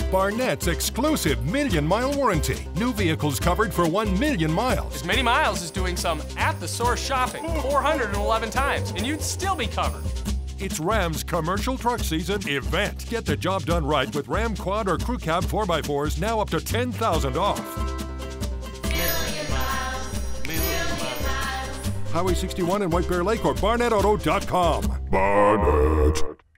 Barnett's exclusive million-mile warranty. New vehicles covered for 1 million miles. As many miles as doing some at-the-source shopping 411 times, and you'd still be covered. It's Ram's commercial truck season event. Get the job done right with Ram Quad or Crew Cab 4x4s, now up to $10,000 off. Highway 61 in White Bear Lake or BarnettAuto.com. Barnett.